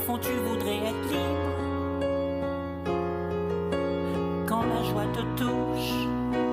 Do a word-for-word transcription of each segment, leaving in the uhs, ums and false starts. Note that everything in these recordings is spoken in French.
fond tu voudrais être libre quand la joie te touche.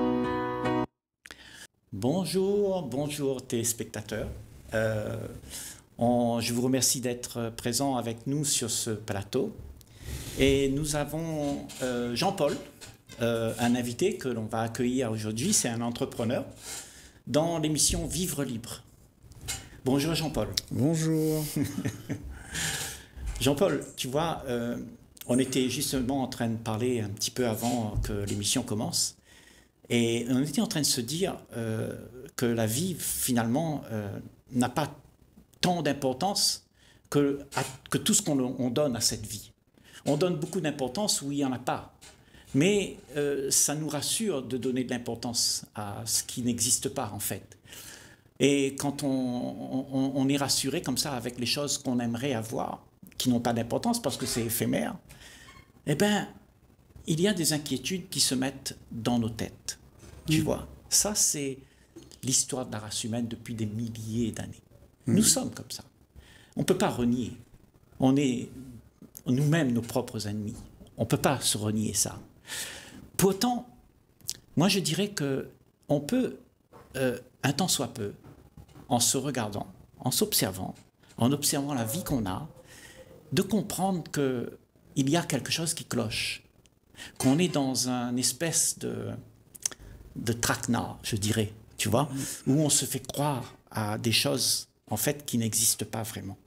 Bonjour, bonjour téléspectateurs. Euh, on, je vous remercie d'être présents avec nous sur ce plateau. Et nous avons euh, Jean-Paul, euh, un invité que l'on va accueillir aujourd'hui. C'est un entrepreneur dans l'émission Vivre Libre. Bonjour Jean-Paul. Bonjour. Jean-Paul, tu vois, euh, on était justement en train de parler un petit peu avant que l'émission commence. Et on était en train de se dire euh, que la vie, finalement, euh, n'a pas tant d'importance que, que tout ce qu'on on donne à cette vie. On donne beaucoup d'importance où il n'y en a pas. Mais euh, ça nous rassure de donner de l'importance à ce qui n'existe pas, en fait. Et quand on, on, on est rassuré comme ça avec les choses qu'on aimerait avoir, qui n'ont pas d'importance parce que c'est éphémère, eh bien, il y a des inquiétudes qui se mettent dans nos têtes. Tu mmh. vois, ça, c'est l'histoire de la race humaine depuis des milliers d'années. Mmh. Nous sommes comme ça. On ne peut pas renier. On est nous-mêmes nos propres ennemis. On ne peut pas se renier ça. Pourtant, moi, je dirais qu'on peut, euh, un tant soit peu, en se regardant, en s'observant, en observant la vie qu'on a, de comprendre qu'il y a quelque chose qui cloche, qu'on est dans une espèce de, de traquenard, je dirais, tu vois, où on se fait croire à des choses, en fait, qui n'existent pas vraiment.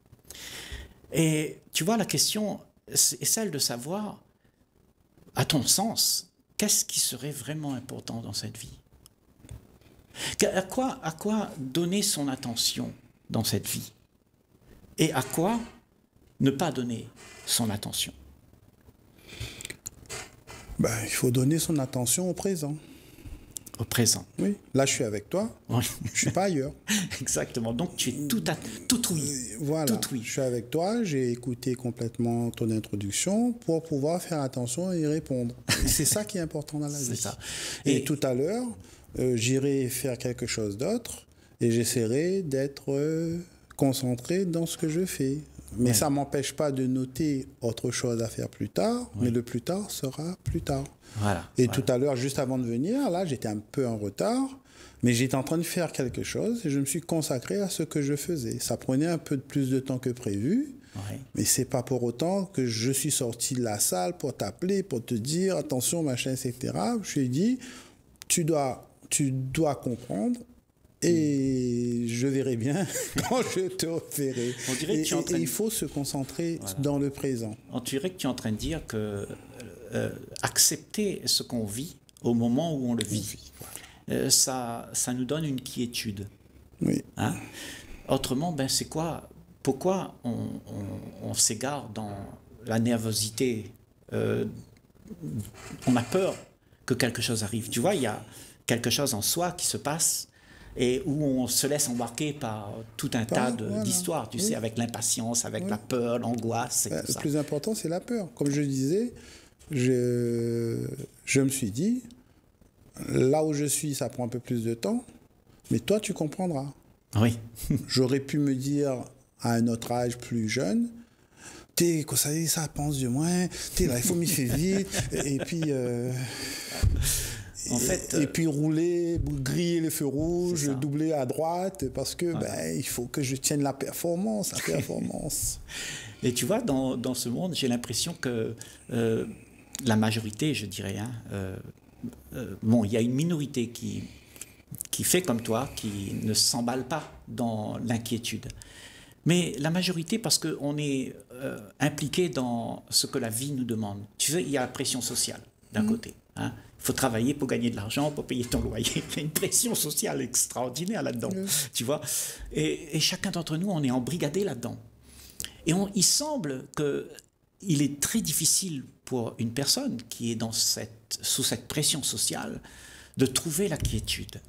Et tu vois, la question est celle de savoir, à ton sens, qu'est-ce qui serait vraiment important dans cette vie? À quoi, à quoi donner son attention dans cette vie? Et à quoi ne pas donner son attention? Ben, il faut donner son attention au présent. Au présent. Oui. Là, je suis avec toi. Oui. Je ne suis pas ailleurs. Exactement. Donc, tu es tout, à, tout oui. Voilà. Tout oui. Je suis avec toi. J'ai écouté complètement ton introduction pour pouvoir faire attention et y répondre. C'est ça qui est important dans la vie. C'est ça. Et, et tout à l'heure, euh, j'irai faire quelque chose d'autre et j'essaierai d'être euh, concentré dans ce que je fais. Mais ouais. ça ne m'empêche pas de noter autre chose à faire plus tard, oui. mais le plus tard sera plus tard. Voilà, et voilà. tout à l'heure, juste avant de venir, là, j'étais un peu en retard, mais j'étais en train de faire quelque chose et je me suis consacré à ce que je faisais. Ça prenait un peu plus de temps que prévu, ouais. mais ce n'est pas pour autant que je suis sorti de la salle pour t'appeler, pour te dire attention, machin, et cetera. Je lui ai dit, tu dois, tu dois comprendre. Et je verrai bien quand je te reverrai. On dirait que et, tu es en train de... et il faut se concentrer voilà. dans le présent. On dirait que tu es en train de dire que euh, accepter ce qu'on vit au moment où on le vit, vit voilà. euh, ça, ça nous donne une quiétude. Oui. Hein? Autrement, ben, c'est quoi? Pourquoi on, on, on s'égare dans la nervosité? euh, On a peur que quelque chose arrive. Tu vois, il y a quelque chose en soi qui se passe et où on se laisse embarquer par tout un par, tas voilà. d'histoires, tu oui. sais, avec l'impatience, avec oui. la peur, l'angoisse et bah, tout le ça. Le plus important, c'est la peur. Comme je disais, je, je me suis dit, là où je suis, ça prend un peu plus de temps, mais toi, tu comprendras. Oui. J'aurais pu me dire, à un autre âge plus jeune, t'es, ça, ça pense du moins, t'es là, il faut m'y faire vite, et, et puis... Euh, En fait, et, et puis rouler, griller les feux rouges, doubler à droite, parce que voilà. ben, il faut que je tienne la performance, la performance. Et tu vois, dans, dans ce monde, j'ai l'impression que euh, la majorité, je dirais, hein, euh, euh, bon, il y a une minorité qui, qui fait comme toi, qui ne s'emballe pas dans l'inquiétude. Mais la majorité, parce qu'on est euh, impliqué dans ce que la vie nous demande. Tu sais, il y a la pression sociale, d'un mmh. côté. Hein. Il faut travailler pour gagner de l'argent, pour payer ton loyer. Il y a une pression sociale extraordinaire là-dedans, mmh. tu vois. Et, et chacun d'entre nous, on est embrigadé là-dedans. Et on, il semble qu'il est très difficile pour une personne qui est dans cette, sous cette pression sociale de trouver la quiétude.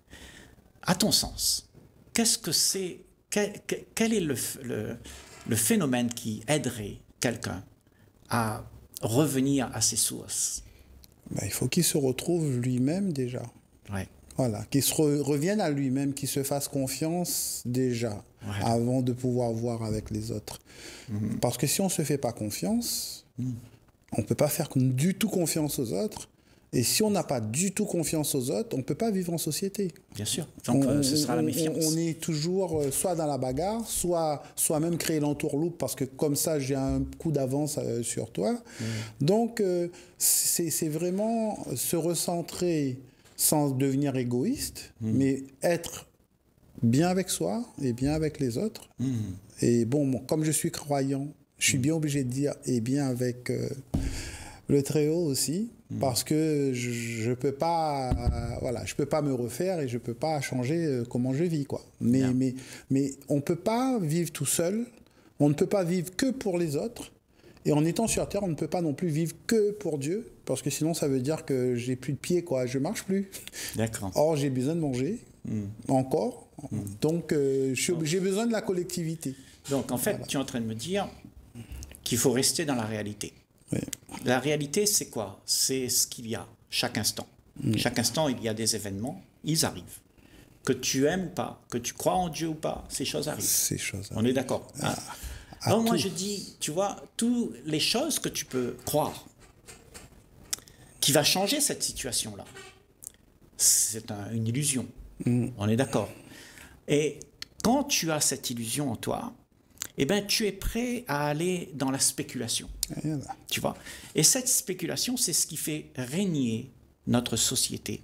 À ton sens, qu'est-ce que c'est, quel, quel est le, le, le phénomène qui aiderait quelqu'un à revenir à ses sources? Ben, il faut qu'il se retrouve lui-même déjà. Ouais. Voilà, qu'il se re, revienne à lui-même, qu'il se fasse confiance déjà, ouais. avant de pouvoir voir avec les autres. Mmh. Parce que si on ne se fait pas confiance, mmh. on ne peut pas faire du tout confiance aux autres. Et si on n'a pas du tout confiance aux autres, on ne peut pas vivre en société. Bien sûr. Donc, on, ce sera la méfiance. On, on est toujours soit dans la bagarre, soit, soit même créer l'entourloupe, parce que comme ça, j'ai un coup d'avance euh, sur toi. Mmh. Donc, euh, c'est, c'est vraiment se recentrer sans devenir égoïste, mmh. mais être bien avec soi et bien avec les autres. Mmh. Et bon, bon, comme je suis croyant, je suis mmh. bien obligé de dire, et bien avec euh, le Très-Haut aussi, mmh. parce que je ne peux pas, euh, voilà, je peux pas me refaire et je ne peux pas changer euh, comment je vis, quoi. Mais, mais, mais on ne peut pas vivre tout seul, on ne peut pas vivre que pour les autres. Et en étant sur Terre, on ne peut pas non plus vivre que pour Dieu, parce que sinon ça veut dire que j'ai plus de pieds, quoi, je marche plus. D'accord. Or, j'ai besoin de manger, mm. encore, mm. donc euh, je, j'ai besoin de la collectivité. Donc en fait, voilà. tu es en train de me dire qu'il faut rester dans la réalité. Oui. La réalité, c'est quoi? C'est ce qu'il y a chaque instant. Mm. Chaque instant, il y a des événements, ils arrivent. Que tu aimes ou pas, que tu crois en Dieu ou pas, ces choses arrivent. Ces choses arrivent. On est d'accord. Ah. Hein? Donc moi je dis, tu vois, toutes les choses que tu peux croire qui va changer cette situation-là, c'est un, une illusion. Mm. On est d'accord. Et quand tu as cette illusion en toi, eh ben, tu es prêt à aller dans la spéculation. Voilà. Tu vois. Et cette spéculation, c'est ce qui fait régner notre société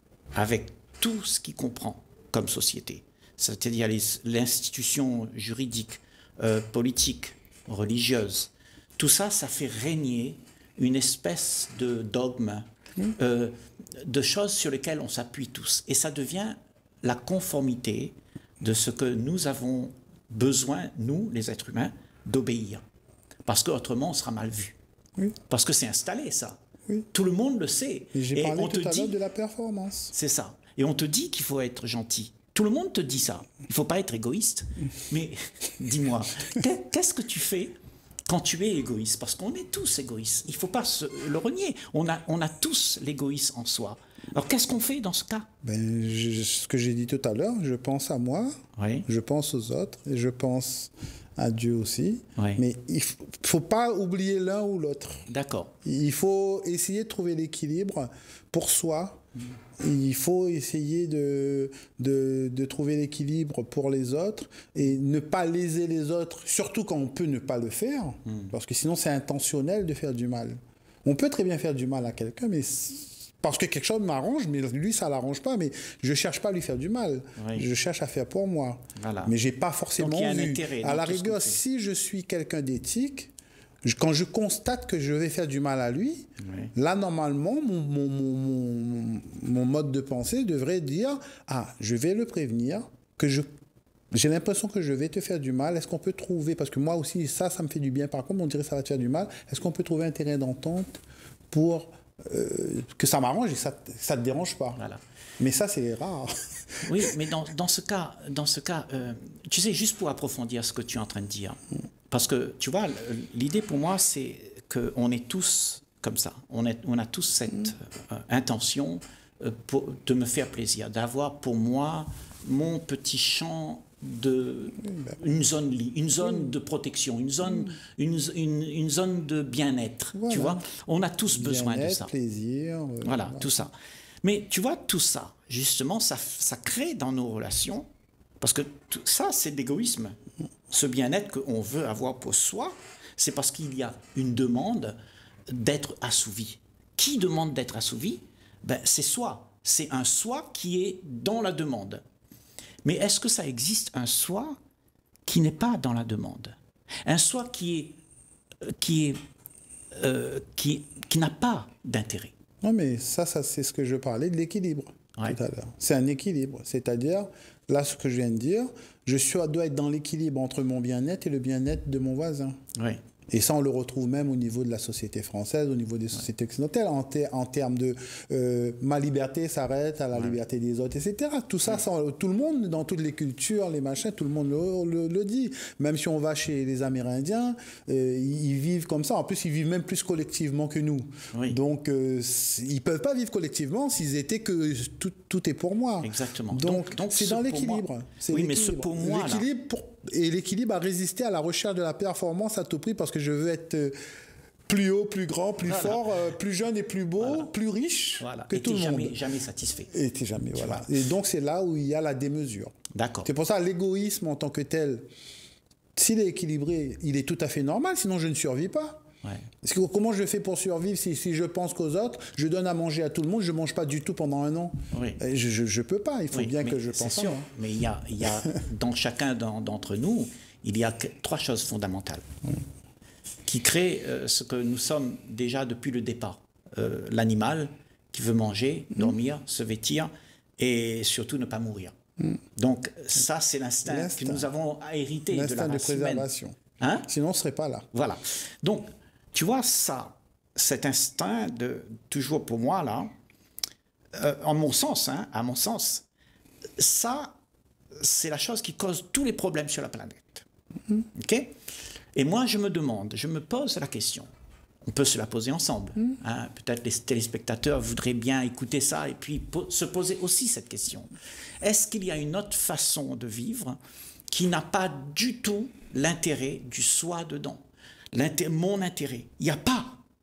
avec tout ce qui comprend comme société. C'est-à-dire les, l'institution juridique, Euh, politique, religieuse, tout ça, ça fait régner une espèce de dogme, mmh. euh, de choses sur lesquelles on s'appuie tous. Et ça devient la conformité de ce que nous avons besoin, nous, les êtres humains, d'obéir. Parce qu'autrement, on sera mal vu. Oui. Parce que c'est installé, ça. Oui. Tout le monde le sait. Et j'ai Et parlé on tout te à dit, l'heure de la performance. C'est ça. Et on te dit qu'il faut être gentil. Tout le monde te dit ça. Il ne faut pas être égoïste. Mais dis-moi, qu'est-ce que tu fais quand tu es égoïste? Parce qu'on est tous égoïstes. Il ne faut pas se le renier. On a, on a tous l'égoïsme en soi. Alors qu'est-ce qu'on fait dans ce cas? Ben, je, ce que j'ai dit tout à l'heure, je pense à moi, oui. je pense aux autres, et je pense à Dieu aussi. Oui. Mais il ne faut, faut pas oublier l'un ou l'autre. D'accord. Il faut essayer de trouver l'équilibre pour soi. Mmh. Il faut essayer de, de, de trouver l'équilibre pour les autres et ne pas léser les autres, surtout quand on peut ne pas le faire, mmh. parce que sinon c'est intentionnel de faire du mal. On peut très bien faire du mal à quelqu'un, mais parce que quelque chose m'arrange, mais lui ça l'arrange pas, mais je cherche pas à lui faire du mal, oui. je cherche à faire pour moi. Voilà. Mais j'ai pas forcément Donc, il y a un vu. intérêt à la rigueur, si je suis quelqu'un d'éthique, quand je constate que je vais faire du mal à lui, oui. là, normalement, mon, mon, mon, mon, mon mode de pensée devrait dire « Ah, je vais le prévenir, que je, j'ai l'impression que je vais te faire du mal. Est-ce qu'on peut trouver... » Parce que moi aussi, ça, ça me fait du bien. Par contre, on dirait que ça va te faire du mal. Est-ce qu'on peut trouver un terrain d'entente pour euh, que ça m'arrange et que ça ne te dérange pas? Voilà. Mais ça, c'est rare. Oui, mais dans, dans ce cas, dans ce cas euh, tu sais, juste pour approfondir ce que tu es en train de dire, parce que, tu vois, l'idée pour moi, c'est qu'on est tous comme ça. On, est, on a tous cette euh, intention euh, pour, de me faire plaisir, d'avoir pour moi mon petit champ de... une zone, une zone de protection, une zone, une, une, une zone de bien-être. Voilà. Tu vois, on a tous besoin de ça. Plaisir. Euh, voilà, voilà, tout ça. Mais tu vois, tout ça, justement, ça, ça crée dans nos relations, parce que tout ça, c'est de l'égoïsme. Ce bien-être qu'on veut avoir pour soi, c'est parce qu'il y a une demande d'être assouvi. Qui demande d'être assouvi? Ben, c'est soi. C'est un soi qui est dans la demande. Mais est-ce que ça existe un soi qui n'est pas dans la demande? Un soi qui est, qui est, euh, qui, qui n'a pas d'intérêt? Non, mais ça, ça c'est ce que je parlais de l'équilibre ouais. tout à l'heure. C'est un équilibre, c'est-à-dire, là, ce que je viens de dire, je suis, dois être dans l'équilibre entre mon bien-être et le bien-être de mon voisin. Oui. Et ça, on le retrouve même au niveau de la société française, au niveau des sociétés ouais. occidentales, en, ter en termes de euh, ma liberté s'arrête à la ouais. liberté des autres, et cetera. Tout ça, ouais. ça, tout le monde, dans toutes les cultures, les machins, tout le monde le, le, le dit. Même si on va chez les Amérindiens, euh, ils vivent comme ça. En plus, ils vivent même plus collectivement que nous. Oui. Donc, euh, ils ne peuvent pas vivre collectivement s'ils étaient que tout, tout est pour moi. Exactement. Donc, donc c'est dans l'équilibre. Oui, mais ce pour moi, l'équilibre pour... Et l'équilibre à résister à la recherche de la performance à tout prix parce que je veux être plus haut, plus grand, plus voilà. fort, euh, plus jeune et plus beau, voilà. plus riche voilà. que et tout le jamais, monde. jamais satisfait. Et t'es jamais, tu voilà. Vois. Et donc c'est là où il y a la démesure. D'accord. C'est pour ça l'égoïsme en tant que tel, s'il est équilibré, il est tout à fait normal, sinon je ne survis pas. Ouais. Parce que comment je fais pour survivre si, si je pense qu'aux autres, je donne à manger à tout le monde, je ne mange pas du tout pendant un an. Oui. Je ne peux pas, il faut oui, bien que je pense sûr, à moi. Mais il y a, il y a dans chacun d'entre nous, il y a trois choses fondamentales oui. qui créent euh, ce que nous sommes déjà depuis le départ. Euh, L'animal qui veut manger, mmh. dormir, se vêtir et surtout ne pas mourir. Mmh. Donc ça, c'est l'instinct que nous avons hérité de la race de préservation. Hein? Sinon, on ne serait pas là. Voilà. Donc, tu vois, ça, cet instinct, de, toujours pour moi, là, euh, en mon sens, hein, à mon sens, ça, c'est la chose qui cause tous les problèmes sur la planète. Mm-hmm. OK? Et moi, je me demande, je me pose la question. On peut se la poser ensemble. Mm-hmm. Hein? Peut-être les téléspectateurs voudraient bien écouter ça et puis po se poser aussi cette question. Est-ce qu'il y a une autre façon de vivre qui n'a pas du tout l'intérêt du soi dedans? L'inté- mon intérêt. Il n'y a pas.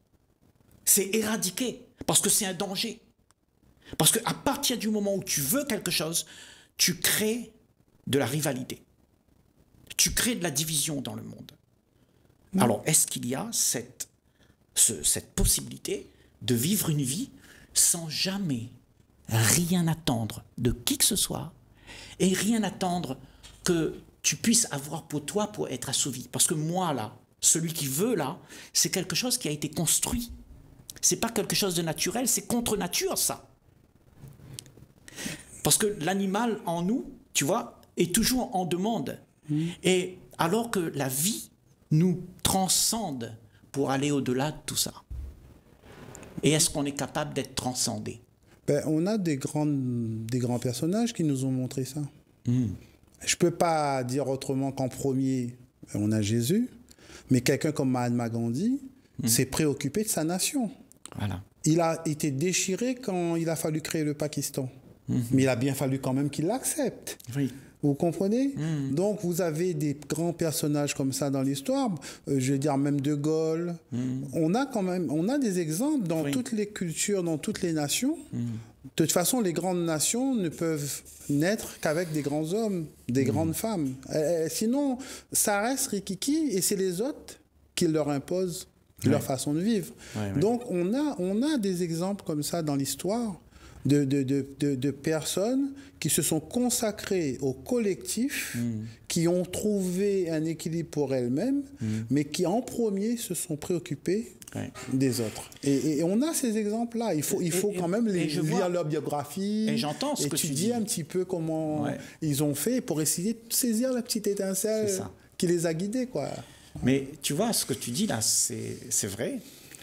C'est éradiqué parce que c'est un danger. Parce qu'à partir du moment où tu veux quelque chose, tu crées de la rivalité. Tu crées de la division dans le monde. Mmh. Alors, est-ce qu'il y a cette, ce, cette possibilité de vivre une vie sans jamais rien attendre de qui que ce soit et rien attendre que tu puisses avoir pour toi pour être assouvi? Parce que moi, là, celui qui veut, là, c'est quelque chose qui a été construit. C'est pas quelque chose de naturel, c'est contre nature, ça. Parce que l'animal en nous, tu vois, est toujours en demande. Mmh. Et alors que la vie nous transcende pour aller au-delà de tout ça. Et est-ce qu'on est capable d'être transcendé? Ben, on a des, grandes, des grands personnages qui nous ont montré ça. Mmh. Je ne peux pas dire autrement qu'en premier, on a Jésus, mais quelqu'un comme Mahatma Gandhi mmh. s'est préoccupé de sa nation. Voilà. Il a été déchiré quand il a fallu créer le Pakistan. Mmh. Mais il a bien fallu quand même qu'il l'accepte. Oui. Vous comprenez? Mmh. Donc, vous avez des grands personnages comme ça dans l'histoire. Euh, je veux dire, même De Gaulle. Mmh. On a quand même, on a des exemples dans oui. toutes les cultures, dans toutes les nations. Mmh. De toute façon, les grandes nations ne peuvent naître qu'avec des grands hommes, des mmh. grandes femmes. Euh, sinon, ça reste rikiki et c'est les autres qui leur imposent ouais. leur façon de vivre. Ouais, ouais. Donc, on a, on a des exemples comme ça dans l'histoire. De, de, de, de, de personnes qui se sont consacrées au collectif, mmh. qui ont trouvé un équilibre pour elles-mêmes, mmh. mais qui en premier se sont préoccupées ouais. des autres. Et, et on a ces exemples-là. Il faut, il faut et, quand même les, lire vois, leur biographie, et j'entends ce étudier que tu dis. un petit peu comment ouais. ils ont fait pour essayer de saisir la petite étincelle qui les a guidés, quoi. Mais tu vois, ce que tu dis là, c'est vrai.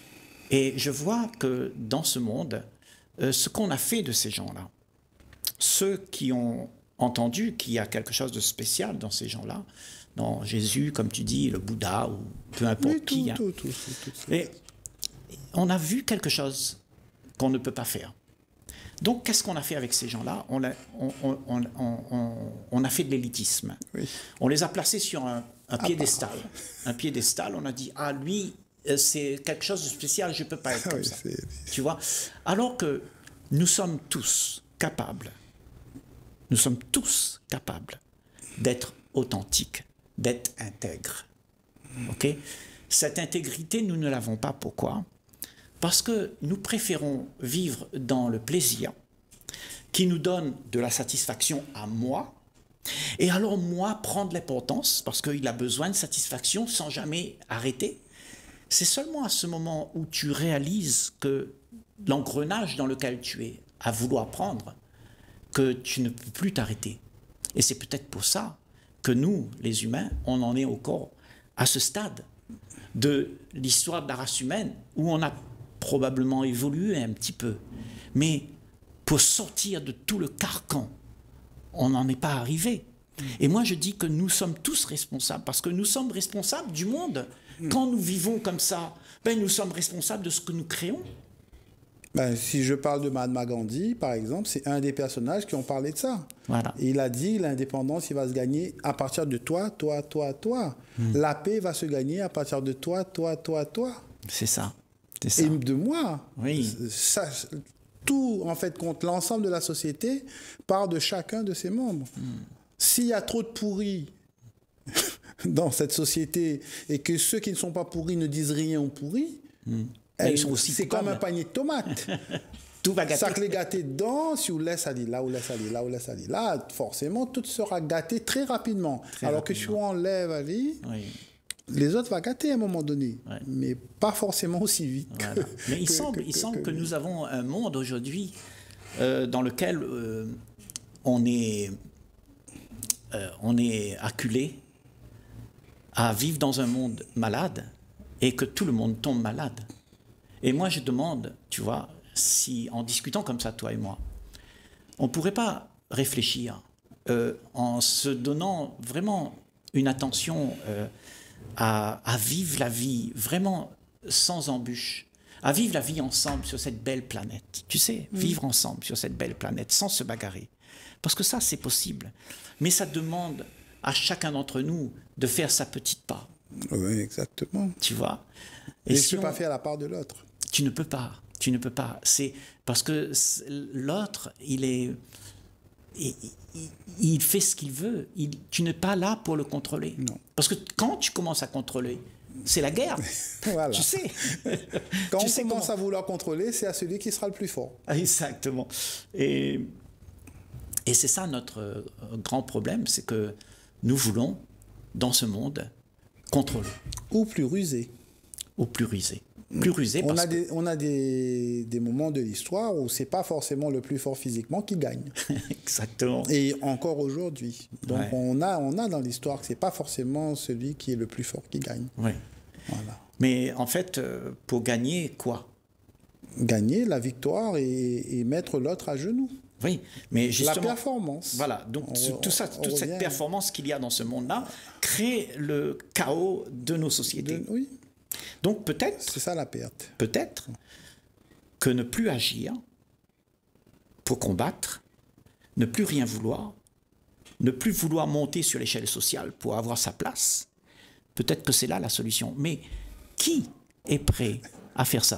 Et je vois que dans ce monde, Euh, ce qu'on a fait de ces gens-là, ceux qui ont entendu qu'il y a quelque chose de spécial dans ces gens-là, dans Jésus, comme tu dis, le Bouddha, ou peu importe oui, tout, qui. Hein. Tout, tout, tout, tout, tout. Et on a vu quelque chose qu'on ne peut pas faire. Donc, qu'est-ce qu'on a fait avec ces gens-là? on, on, on, on, on, on a fait de l'élitisme. Oui. On les a placés sur un, un piédestal. Ah, un piédestal, on a dit, ah, lui... c'est quelque chose de spécial, je ne peux pas être comme oui, ça. Tu vois? Alors que nous sommes tous capables, nous sommes tous capables d'être authentiques, d'être intègres. Ok? Cette intégrité, nous ne l'avons pas. Pourquoi? Parce que nous préférons vivre dans le plaisir qui nous donne de la satisfaction à moi, et alors moi prendre l'importance parce qu'il a besoin de satisfaction sans jamais arrêter. C'est seulement à ce moment où tu réalises que l'engrenage dans lequel tu es à vouloir prendre, que tu ne peux plus t'arrêter. Et c'est peut-être pour ça que nous, les humains, on en est encore à ce stade de l'histoire de la race humaine, où on a probablement évolué un petit peu. Mais pour sortir de tout le carcan, on n'en est pas arrivé. Et moi, je dis que nous sommes tous responsables, parce que nous sommes responsables du monde. Quand nous vivons comme ça, ben, nous sommes responsables de ce que nous créons. Ben, si je parle de Mahatma Gandhi, par exemple, c'est un des personnages qui ont parlé de ça. Voilà. Et il a dit, l'indépendance, il va se gagner à partir de toi, toi, toi, toi. Mm. La paix va se gagner à partir de toi, toi, toi, toi. C'est ça. C'est ça. Et de moi. Oui. Ça, tout, en fait, compte l'ensemble de la société part de chacun de ses membres. Mm. S'il y a trop de pourris dans cette société et que ceux qui ne sont pas pourris ne disent rien aux pourris, mm. c'est comme un panier de tomates. Tout va gâter. Ça que les gâter dedans, si vous laissez aller là, vous laissez aller là, vous laissez aller là, forcément, tout sera gâté très rapidement. Très Alors rapidement. Que si on enlève aller, oui. les autres vont gâter à un moment donné, ouais. mais pas forcément aussi vite. Voilà. Que, mais il que, semble, que, il que, semble que, que nous avons un monde aujourd'hui euh, dans lequel euh, on est, euh, on est acculé à vivre dans un monde malade et que tout le monde tombe malade. Et moi, je demande, tu vois, si en discutant comme ça, toi et moi, on ne pourrait pas réfléchir euh, en se donnant vraiment une attention euh, à, à vivre la vie vraiment sans embûches, à vivre la vie ensemble sur cette belle planète. Tu sais, mmh. vivre ensemble sur cette belle planète sans se bagarrer. Parce que ça, c'est possible. Mais ça demande à chacun d'entre nous de faire sa petite part. Oui, exactement. Tu vois ? Et, et si je ne peux on... pas faire la part de l'autre. Tu ne peux pas, tu ne peux pas. C'est parce que l'autre, il est, il, il, il fait ce qu'il veut. Il, tu n'es pas là pour le contrôler. Non. Parce que quand tu commences à contrôler, c'est la guerre. Voilà. Tu sais. Quand tu on sais commence comment... à vouloir contrôler, c'est à celui qui sera le plus fort. Exactement. Et, et c'est ça notre grand problème, c'est que nous voulons, dans ce monde, contrôler. Ou plus rusé. Ou plus rusé. Plus rusé on parce a que... des, on a des, des moments de l'histoire où c'est pas forcément le plus fort physiquement qui gagne. Exactement. Et encore aujourd'hui. Donc ouais. on, a, on a dans l'histoire que c'est pas forcément celui qui est le plus fort qui gagne. Oui. Voilà. Mais en fait, pour gagner quoi ? Gagner la victoire et, et mettre l'autre à genoux. Oui, mais justement... La performance. Voilà, donc on, tout ça, toute cette performance qu'il y a dans ce monde-là crée le chaos de nos sociétés. De, oui. Donc peut-être... C'est ça la perte. Peut-être que ne plus agir pour combattre, ne plus rien vouloir, ne plus vouloir monter sur l'échelle sociale pour avoir sa place, peut-être que c'est là la solution. Mais qui est prêt à faire ça ?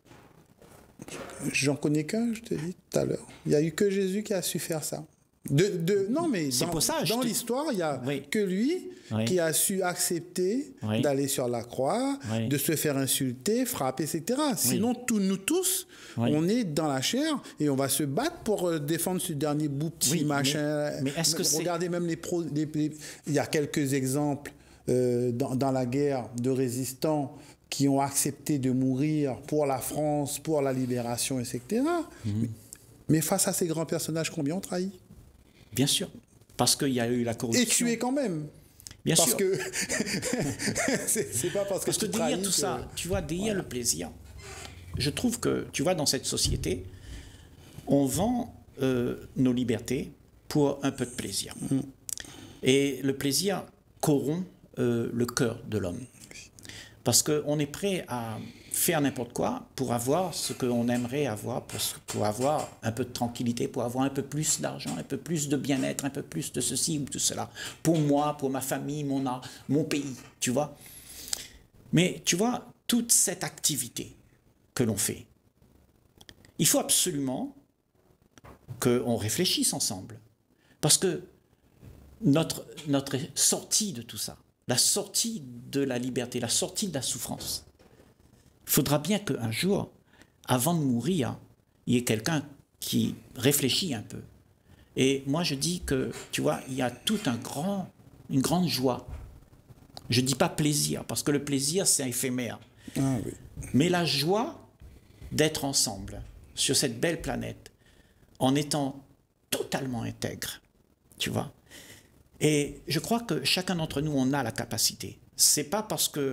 J'en connais qu'un, je te dis tout à l'heure. Il n'y a eu que Jésus qui a su faire ça. De, de, non, mais dans, pour ça, dans te... l'histoire, il n'y a oui. que lui oui. qui a su accepter oui. d'aller sur la croix, oui. de se faire insulter, frapper, et cetera. Sinon, oui. tous, nous tous, oui. on est dans la chair et on va se battre pour défendre ce dernier bout petit oui, machin. Mais, mais est-ce que regardez même les, pro, les, les... Il y a quelques exemples euh, dans, dans la guerre de résistants qui ont accepté de mourir pour la France, pour la libération, et cetera. Mm-hmm. Mais, mais face à ces grands personnages, combien ont trahi ? Bien sûr, parce qu'il y a eu la corruption. Et tué quand même. Bien parce sûr. Que c'est, c'est pas parce que parce tu que derrière tout que... ça, tu vois, derrière voilà. le plaisir, je trouve que, tu vois, dans cette société, on vend euh, nos libertés pour un peu de plaisir. Mm. Et le plaisir corrompt euh, le cœur de l'homme. Parce qu'on est prêt à faire n'importe quoi pour avoir ce qu'on aimerait avoir, pour, pour avoir un peu de tranquillité, pour avoir un peu plus d'argent, un peu plus de bien-être, un peu plus de ceci ou de cela. Pour moi, pour ma famille, mon art, mon pays, tu vois. Mais tu vois, toute cette activité que l'on fait, il faut absolument qu'on réfléchisse ensemble. Parce que notre, notre sortie de tout ça, la sortie de la liberté, la sortie de la souffrance, il faudra bien qu'un jour, avant de mourir, il y ait quelqu'un qui réfléchit un peu. Et moi, je dis que, tu vois, il y a tout un grand, une grande joie. Je ne dis pas plaisir, parce que le plaisir, c'est éphémère. Ah, oui. Mais la joie d'être ensemble sur cette belle planète, en étant totalement intègre, tu vois. Et je crois que chacun d'entre nous, on a la capacité. C'est pas parce que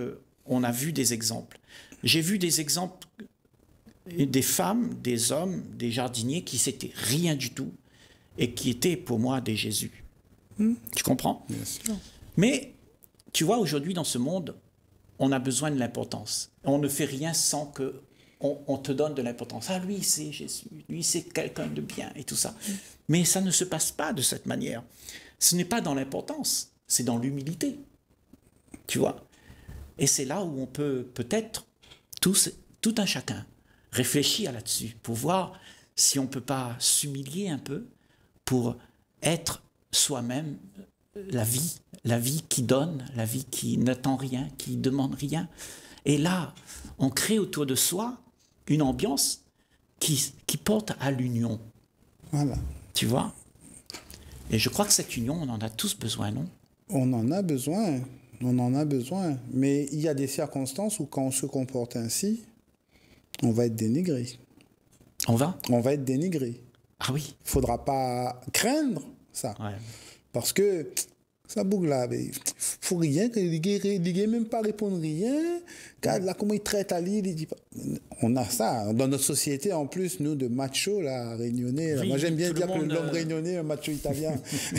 on a vu des exemples. J'ai vu des exemples des femmes, des hommes, des jardiniers qui n'étaient rien du tout et qui étaient pour moi des Jésus. Mmh. Tu comprends? Bien sûr. Mais tu vois, aujourd'hui dans ce monde, on a besoin de l'importance. On ne fait rien sans que on, on te donne de l'importance. Ah, lui, c'est Jésus. Lui, c'est quelqu'un de bien et tout ça. Mmh. Mais ça ne se passe pas de cette manière. Ce n'est pas dans l'importance, c'est dans l'humilité. Tu vois? Et c'est là où on peut peut-être, tous, tout un chacun, réfléchir là-dessus pour voir si on ne peut pas s'humilier un peu pour être soi-même la vie, la vie qui donne, la vie qui n'attend rien, qui ne demande rien. Et là, on crée autour de soi une ambiance qui, qui porte à l'union. Voilà. Tu vois? Et je crois que cette union, on en a tous besoin, non? On en a besoin, on en a besoin. Mais il y a des circonstances où quand on se comporte ainsi, on va être dénigré. On va? On va être dénigré. Ah oui. Il ne faudra pas craindre ça. Ouais. Parce que ça bouge là, il faut rien, il ne même pas répondre rien. Car là, comment il traite Ali, il dit pas. On a ça. Dans notre société, en plus, nous, de macho, là, réunionnais. Oui, moi, j'aime bien dire que l'homme réunionnais, un macho italien.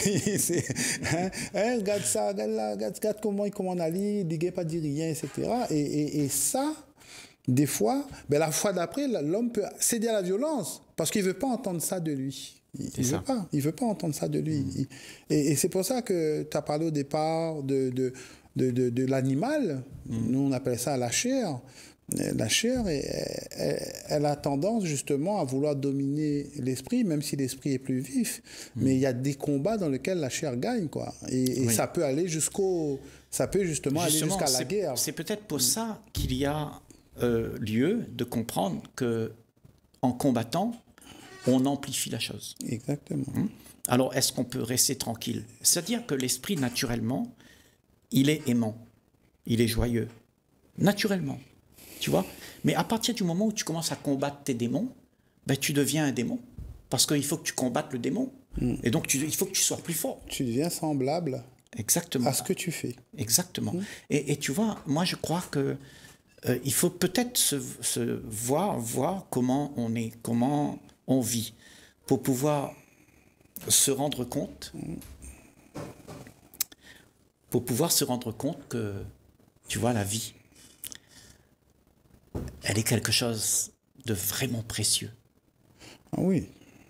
hein, hein, regarde ça, regarde là, regarde, regarde comment il commande Ali, il ne pas dire rien, et cetera. Et, et, et ça, des fois, ben, la fois d'après, l'homme peut céder à la violence parce qu'il ne veut pas entendre ça de lui. Il ne veut pas. Il veut pas entendre ça de lui. Mmh. Il, et, et c'est pour ça que tu as parlé au départ de, de, de, de, de l'animal. Mmh. Nous, on appelle ça la chair. La chair, elle, elle, elle a tendance justement à vouloir dominer l'esprit, même si l'esprit est plus vif. Mmh. Mais il y a des combats dans lesquels la chair gagne, quoi. Et, et oui. ça peut aller jusqu'au... Ça peut justement, justement aller jusqu'à la guerre. C'est peut-être pour mmh. ça qu'il y a euh, lieu de comprendre qu'en combattant, on amplifie la chose. Exactement. Alors, est-ce qu'on peut rester tranquille? C'est-à-dire que l'esprit, naturellement, il est aimant, il est joyeux, naturellement, tu vois. Mais à partir du moment où tu commences à combattre tes démons, ben, tu deviens un démon, parce qu'il faut que tu combattes le démon, mm. et donc tu, il faut que tu sois plus fort. Tu deviens semblable Exactement. à ce que tu fais. Exactement. Mm. Et, et tu vois, moi, je crois que euh, il faut peut-être se, se voir, voir comment on est, comment on vit, pour pouvoir se rendre compte, pour pouvoir se rendre compte que, tu vois, la vie, elle est quelque chose de vraiment précieux. Ah oui.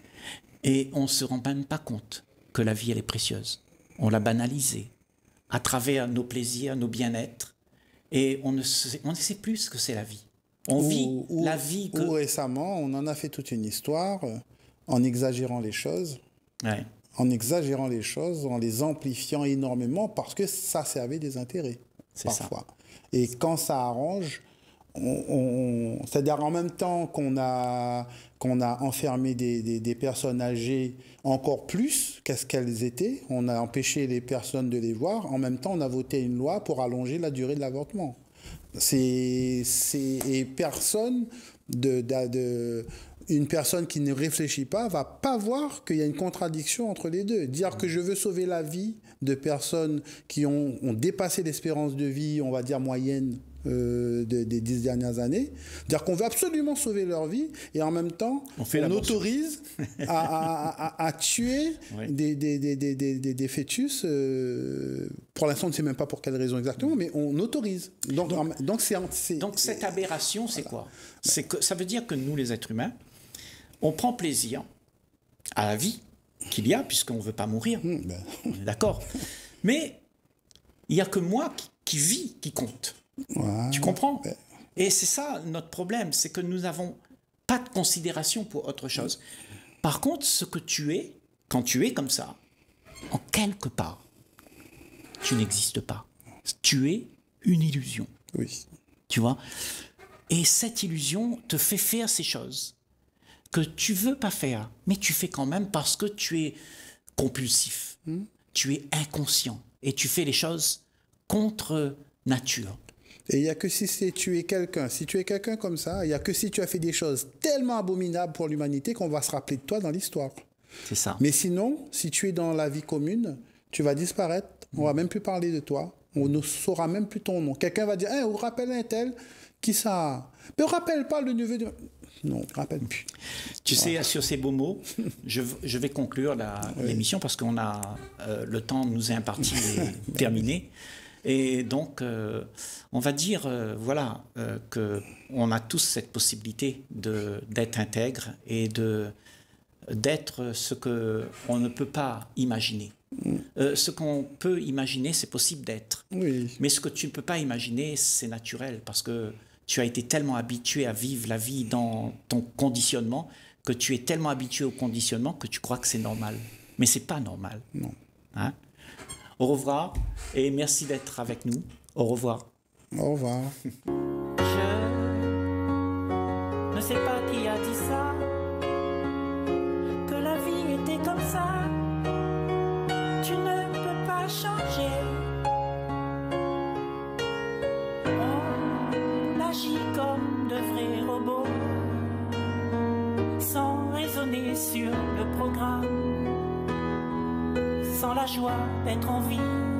Et on ne se rend même pas compte que la vie, elle est précieuse. On l'a banalisée à travers nos plaisirs, nos bien-être, et on ne sait, on ne sait plus ce que c'est la vie. On ou, vit ou, la vie que... Ou récemment, on en a fait toute une histoire euh, en exagérant les choses, ouais. en exagérant les choses, en les amplifiant énormément parce que ça servait des intérêts, c'est parfois. Ça. Et quand ça arrange, on, on, c'est-à-dire en même temps qu'on a, qu'on a enfermé des, des, des personnes âgées encore plus qu'est-ce qu'elles étaient, on a empêché les personnes de les voir, en même temps on a voté une loi pour allonger la durée de l'avortement. C'est, c'est, et personne, de, de, de, une personne qui ne réfléchit pas va pas voir qu'il y a une contradiction entre les deux. Dire que je veux sauver la vie de personnes qui ont, ont dépassé l'espérance de vie, on va dire moyenne, euh, de, des dix dernières années. Dire qu'on veut absolument sauver leur vie et en même temps, on, on autorise à, à, à, à tuer oui. des, des, des, des, des, des fœtus. Euh, pour l'instant, on ne sait même pas pour quelle raison exactement, mais on autorise. Donc, donc, donc, c'est, c'est, donc cette aberration, c'est voilà. quoi? C'est que, ça veut dire que nous, les êtres humains, on prend plaisir à la vie qu'il y a, puisqu'on ne veut pas mourir. Mmh, ben. On est d'accord. Mais il n'y a que moi qui, qui vis qui compte. Ouais, tu comprends? Ben. Et c'est ça notre problème, c'est que nous n'avons pas de considération pour autre chose. Par contre, ce que tu es, quand tu es comme ça, en quelque part, tu n'existes pas. Tu es une illusion. Oui. Tu vois? Et cette illusion te fait faire ces choses que tu veux pas faire, mais tu fais quand même parce que tu es compulsif, mmh. tu es inconscient et tu fais les choses contre nature. Et il n'y a que si c'est, tu es quelqu'un, si tu es quelqu'un comme ça, il n'y a que si tu as fait des choses tellement abominables pour l'humanité qu'on va se rappeler de toi dans l'histoire. C'est ça. Mais sinon, si tu es dans la vie commune, tu vas disparaître, mmh. on ne va même plus parler de toi. On ne saura même plus ton nom. Quelqu'un va dire, hey, on rappelle un tel, qui ça? Mais on ne rappelle pas le neveu de... Non, on ne rappelle plus. Tu sais, sur ces beaux mots, je, je vais conclure l'émission oui. parce qu'on a euh, le temps nous est imparti et terminé. Et donc, euh, on va dire, euh, voilà, euh, qu'on a tous cette possibilité d'être intègre et d'être ce qu'on ne peut pas imaginer. Mm. Euh, ce qu'on peut imaginer, c'est possible d'être. Oui. Mais ce que tu ne peux pas imaginer, c'est naturel parce que tu as été tellement habitué à vivre la vie dans ton conditionnement que tu es tellement habitué au conditionnement que tu crois que c'est normal. Mais ce n'est pas normal. Non. Hein? Au revoir et merci d'être avec nous. Au revoir. Au revoir. Je ne sais pas qui a dit ça, que la vie était comme ça. Tu ne peux pas changer. On agit comme de vrais robots, sans raisonner sur le programme, sans la joie d'être en vie.